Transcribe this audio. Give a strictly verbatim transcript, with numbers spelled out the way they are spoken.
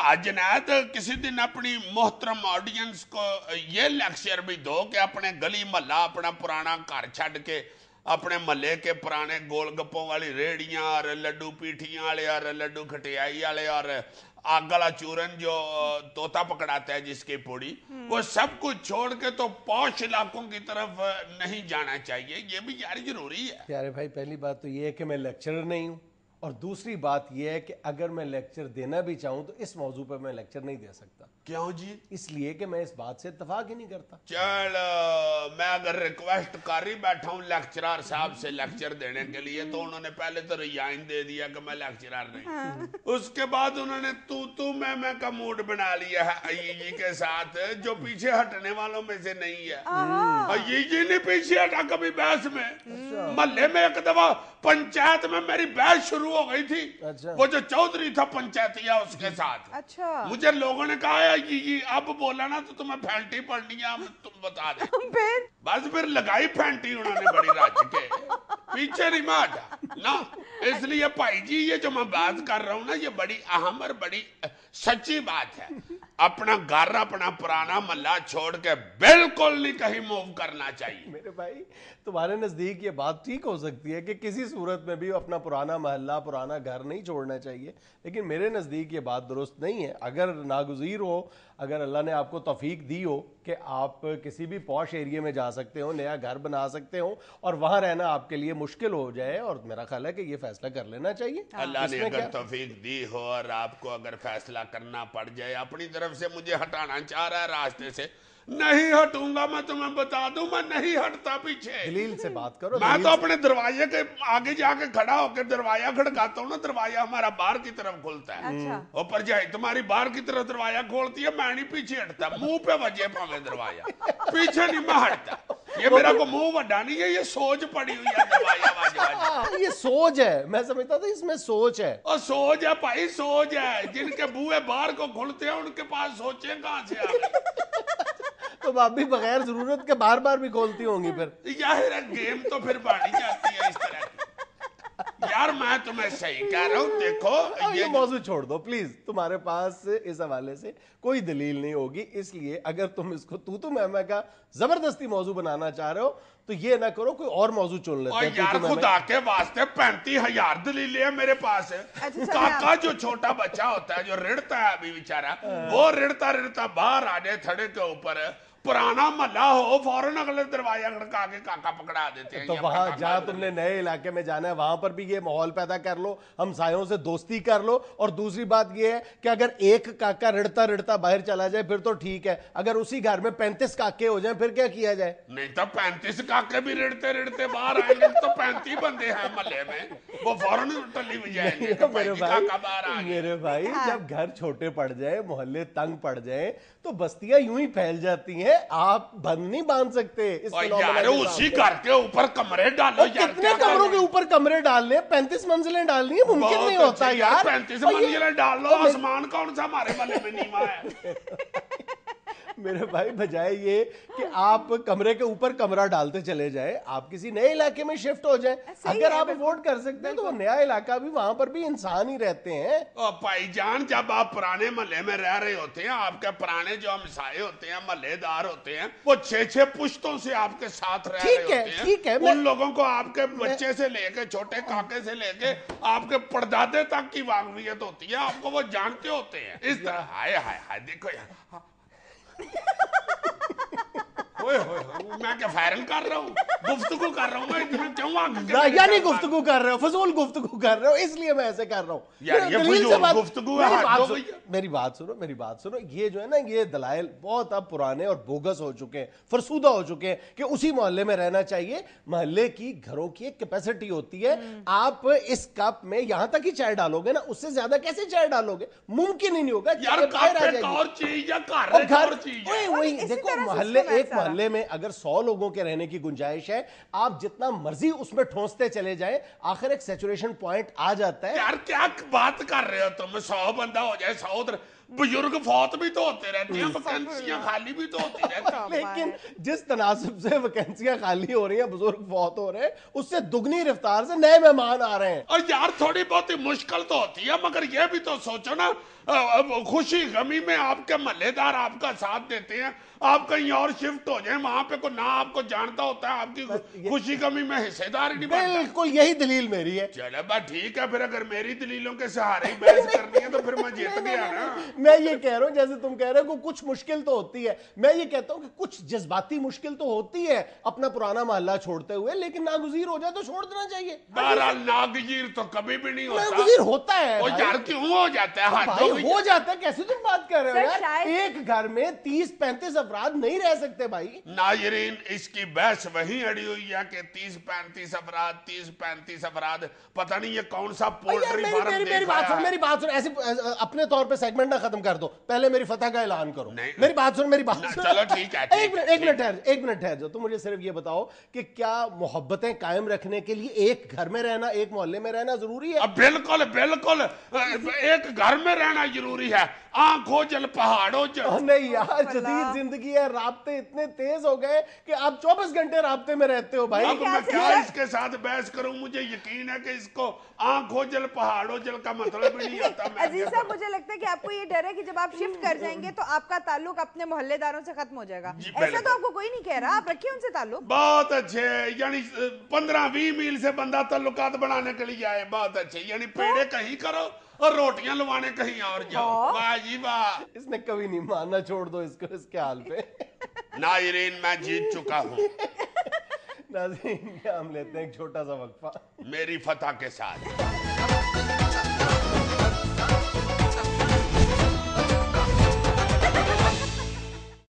جنید کسی دن اپنی محترم آڈینس کو یہ لیکچر بھی دو کہ اپنے گلی محلہ اپنا پرانا گھر چھڈ کے اپنے محلے کے پرانے گول گپوں والی ریڑیاں اور لڈو پیٹھیاں والے اور لڈو کھٹیائی والے اور آگ والا چورن جو طوطا پکڑاتا ہے جس کی پوڑی، وہ سب کچھ چھوڑ کے تو پوش علاقوں کی طرف نہیں جانا چاہیے. یہ بھی یار ضروری ہے. پیارے بھائی، پہلی بات تو یہ ہے کہ میں لیکچرر نہیں ہوں، اور دوسری بات یہ ہے کہ اگر میں لیکچر دینا بھی چاہوں تو اس موضوع پہ میں لیکچر نہیں دے سکتا. کیوں جی؟ اس لیے کہ میں اس بات سے اتفاق ہی نہیں کرتا. چلو میں اگر ریکویسٹ کر ہی بیٹھا ہوں لیکچرار صاحب سے لیکچر دینے کے لیے تو انہوں نے پہلے تو ریائن دے دیا کہ میں لیکچرار نہیں، اس کے بعد انہوں نے تو تو میں میں کا موڈ بنا لیا ہے ایجی کے ساتھ جو پیچھے ہٹنے والوں میں سے نہیں ہے. ایجی نہیں پیچھے ہٹا کبھی بحث میں. محلے میں ایک دفعہ پنچایت میں میری بحث شروع ہو گئی تھی، وہ جو چودھری تھا پنچایتیا اس کے ساتھ. مجھے لوگوں نے کہا یہ اب بولا نا تو تمہیں پھینٹی پڑنی ہے، ہم تم بتا دیں. بس پھر لگائی پھینٹی انہوں نے بڑی راج کے، پیچھے نہیں میں ہٹا نا. اس لیے بھائی جی یہ جو میں بات کر رہا ہوں نا یہ بڑی اہم اور بڑی سچی بات ہے. اپنا گھر اپنا پرانا محلہ چھوڑ کے بالکل نہیں کہیں موو کرنا چاہیے. میرے بھائی تمہارے نزدیک یہ بات ٹھیک ہو سکتی ہے کہ کسی صورت میں بھی اپنا پرانا محلہ پرانا گھر نہیں چھوڑنا چاہیے، لیکن میرے نزدیک یہ بات درست نہیں ہے. اگر ناگزیر ہو، اگر اللہ نے آپ کو توفیق دی ہو کہ آپ کسی بھی پوش ایریے میں جا سکتے ہو، نیا گھر بنا سکتے ہو اور وہاں رہنا آپ کے لیے مشکل ہو جائے، اور میرا خیال ہے کہ یہ فیصلہ کر لینا چاہیے. اللہ نے اگر توفیق دی ہو اور آپ کو اگر فیصلہ کرنا پڑ جائے، اپنی طرف سے مجھے ہٹانا چاہ رہا ہے راستے سے، نہیں ہٹوں گا. میں تمہیں بتا دوں میں نہیں ہٹتا پیچھے. دلیل سے بات کرو. میں تو اپنے دروازے کے آگے جا کے کھڑا ہو کے دروازہ کھڑکاتا ہوں نا. دروازہ ہمارا باہر کی طرف کھلتا ہے، اوپر جائے تمہاری باہر کی طرف دروازہ کھولتی ہے، میں نہیں پیچھے ہٹتا. منہ پہ وجہ پاوے دروازہ، پیچھے نہیں میں ہٹتا. یہ میرا کو منہ وڈا نہیں ہے، یہ سوچ پڑی ہوئی ہے دروازہ واجہ. یہ سوچ ہے، میں سمجھتا تھا اس میں سوچ ہے. اور سوچ ہے بھائی، سوچ ہے. جن کے بوئے باہر کو کھلتے ہیں ان کے پاس سوچیں کہاں سے آ گئی. تو آپ بھی بغیر ضرورت کے بار بار بھی کھولتی ہوں گی پھر. یار گیم تو پھر بڑھی جاتی ہے اس طرح کی. یار میں تمہیں صحیح کہہ رہا ہوں. دیکھو یہ موضوع چھوڑ دو پلیز، تمہارے پاس اس حوالے سے کوئی دلیل نہیں ہوگی. اس لیے اگر تم اس کو تو تو میں میں کا زبردستی موضوع بنانا چاہ رہے ہو تو یہ نہ کرو، کوئی اور موضوع چن لیتے ہیں. یار خدا کے واسطے پینتی ہزار دلیلیں ہیں میرے پاس. کاکا جو چھوٹا بچہ ہوتا ہے جو رڑتا ہے ابھی بیچارہ، وہ رڑتا رڑتا باہر آنے تھڑے کے اوپر پرانا محلہ ہو فوراً اگلے دروازہ کھڑکا کے کاکا پکڑا دیتے ہیں. تو وہاں جہاں تم نے نئے علاقے میں جانا ہے وہاں پر بھی یہ ماحول پیدا کر لو، ہمسایوں سے دوستی کر لو. اور دوسری بات یہ ہے کہ اگر ایک کاکا رڑتا رڑتا باہر چلا جائے پھر تو ٹھیک ہے، اگر اسی گھر میں پینتیس کاکے ہو جائیں پھر کیا کیا جائے؟ نہیں تو پینتیس کاکے بھی رڑتے رڑتے باہر آئیں گے تو پینتی بندے ہیں محلے میں، وہ فوراً ٹلی بجائیں گے. میرے بھائی جب گھر چھوٹے پڑ جائے، محلے تنگ پڑ جائے تو بستیاں یوں ہی پھیل جاتی ہیں. آپ بند نہیں باندھ سکتے. یار اسی گھر کے اوپر کمرے ڈالو. کتنے کمروں کے اوپر کمرے ڈالنے ہیں؟ پینتیس منزلیں ڈالنی ہیں؟ ممکن نہیں ہوتا یار. پینتیس منزلیں ڈال لو، آسمان کون سا ہمارے محلے میں نیما ہے. میرے بھائی بجائے یہ کہ آپ کمرے کے اوپر کمرہ ڈالتے چلے جائیں، آپ کسی نئے علاقے میں شفٹ ہو جائیں. اگر آپ افورڈ کر سکتے ہیں تو وہ نیا علاقہ بھی، وہاں پر بھی انسان ہی رہتے ہیں. بھائی جان جب آپ پرانے محلے میں رہ رہے ہوتے ہیں، آپ کے پرانے جو ہمسائے ہوتے ہیں، محلے دار ہوتے ہیں، وہ چھ چھ پشتوں سے آپ کے ساتھ رہ رہے ہوتے ہیں. ٹھیک ہے، ان لوگوں کو آپ کے بچے سے لے کے چھوٹے کاکے سے لے کے آپ کے پردادے تک کی واقفیت ہوتی ہے. آپ کو وہ جانتے ہوتے ہیں. اس طرح ہائے ہائے ہائے دیکھو یار، میں کیا فائرنگ کر رہا ہوں، گفتگو کر رہا ہوں. میں اتنا کیوں آگے یعنی گفتگو کر رہے ہو، فضول گفتگو کر رہے ہو، اس لیے میں ایسے کر رہا ہوں. یار یہ فضول گفتگو ہے. میری بات سنو میری بات سنو یہ جو ہے نا یہ دلائل بہت اب پرانے اور بوگس ہو چکے ہیں، فرسودہ ہو چکے ہیں کہ اسی محلے میں رہنا چاہیے. محلے کی گھروں کی ایک کیپیسٹی ہوتی ہے. آپ اس کپ میں یہاں تک ہی چائے ڈالو گے نا، اس سے زیادہ کیسے چائے ڈالو گے؟ ممکن ہی نہیں ہوگا. یار ایک اور چیز ہے، گھر وہی دیکھو محلے، ایک محلے میں اگر سو لوگوں کے رہنے کی گنجائش ہے، آپ جتنا مرضی اس میں ٹھونستے چلے جائیں، آخر ایک سیچوریشن پوائنٹ آ جاتا ہے. یار کیا بات کر رہے ہو تم؟ سو بندہ ہو جائے، سو बुजुर्ग फौत भी तो होते रहते हैं, वैकेंसियां खाली भी तो होती रहती हैं। लेकिन जिस तनासब से वैकेंसियां खाली हो रही हैं, बुजुर्ग फौत हो रहे हैं, उससे दुगनी रफ्तार से नए मेहमान आ रहे हैं। और यार थोड़ी बहुत मुश्किल तो होती है, मगर ये भी तो सोचो ना, खुशी गमी में आपके महल्लेदार आपका साथ देते हैं, आप कहीं और शिफ्ट हो जाए, वहां पे को ना आपको जानता होता है, आपकी खुशी गमी में हिस्सेदार नहीं बनता। बिल्कुल यही दलील मेरी है। चलो बा ठीक है, फिर अगर मेरी दलीलों के सहारे ही बहस करनी है तो फिर मैं जीत गया ना। मैं ये कह रहा हूं, जैसे तुम कह रहे हो कि कुछ मुश्किल तो होती है, मैं ये कहता हूं कि कुछ जज्बाती मुश्किल तो होती है अपना पुराना मोहल्ला छोड़ते हुए, लेकिन नागुजीर हो जाए तो छोड़ देना चाहिए। बहरहाल नागुजीर तो कभी भी नहीं होता। नागुजीर होता है वो यार क्यों हो जाता है? भाई हो जाता है, कैसे तुम बात कर रहे हो यार? एक घर में तीस पैंतीस अफराद नहीं रह सकते भाई। नाज़रीन, इसकी बहस वहीं अड़ी हुई है कि तीस पैंतीस अफराद तीस पैंतीस अफराद पता नहीं ये कौन सा पोल्ट्री फार्म मेरी, मेरी बात सुन, मेरी बात सुन, ऐसे अपने तौर पे सेगमेंट ना खत्म कर दो, पहले मेरी फतह का ऐलान करो। मेरी बात सुन, मेरी बात सुन। चलो ठीक है, एक मिनट एक मिनट ठहर एक मिनट ठहर जाओ। तुम मुझे सिर्फ ये बताओ कि क्या मोहब्बतें कायम रखने के लिए एक घर में रहना, एक मोहल्ले में रहना जरूरी है? बिल्कुल बिल्कुल, एक घर में रहना जरूरी है। आंखों जल पहाड़ों जल। नहीं यार, जदीद जिंदगी है, राब्ते इतने तेज हो गए कि आप चौबीस घंटे राब्ते में रहते हो भाई। अब मैं क्या इसके साथ बहस करूं? मुझे यकीन है कि इसको आंखों जल पहाड़ों जल का मतलब ही नहीं आता। अजीज साहब, मुझे लगता है कि आपको ये डर है कि जब आप शिफ्ट कर जाएंगे तो आपका ताल्लुक अपने मोहल्लेदारों से खत्म हो जाएगा। ऐसा तो आपको कोई नहीं कह रहा, आप रखिए उनसे ताल्लुक। बहुत अच्छे, यानी पंद्रह बीस मील से बंदा ताल्लुकात बनाने के लिए आए, बहुत अच्छे। यानी पेड़े कहीं करो और रोटियां लवाने कहीं और जाओ। वाह जी वाह, इसने कभी नहीं मानना, छोड़ दो इसको इसके हाल पे। नाज़रीन, मैं जीत चुका हूँ। नाज़रीन, हम लेते हैं एक छोटा सा वक्फा मेरी फतह के साथ।